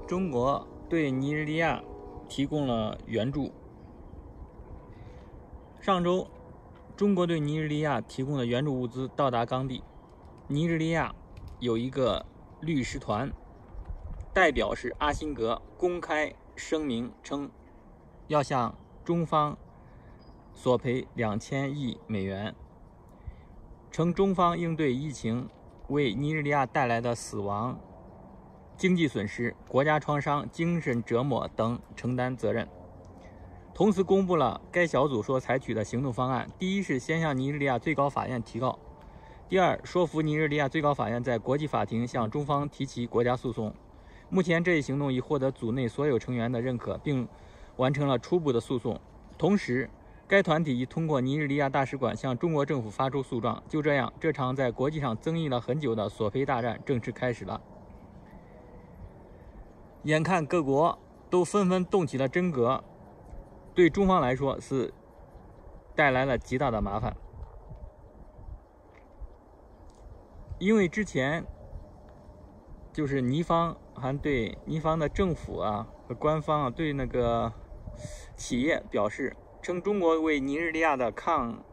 中国对尼日利亚提供了援助。上周，中国对尼日利亚提供的援助物资到达当地。尼日利亚有一个律师团，代表是阿辛格，公开声明称，要向中方索赔2000亿美元，称中方应对疫情为尼日利亚带来的死亡、经济损失、国家创伤、精神折磨等承担责任。同时公布了该小组所采取的行动方案：第一是先向尼日利亚最高法院提告；第二，说服尼日利亚最高法院在国际法庭向中方提起国家诉讼。目前这一行动已获得组内所有成员的认可，并完成了初步的诉讼。同时，该团体已通过尼日利亚大使馆向中国政府发出诉状。就这样，这场在国际上争议了很久的索赔大战正式开始了。眼看各国都纷纷动起了真格，对中方来说是带来了极大的麻烦。因为之前就是尼方还对尼方的政府和官方对那个企业表示，称中国为尼日利亚的抗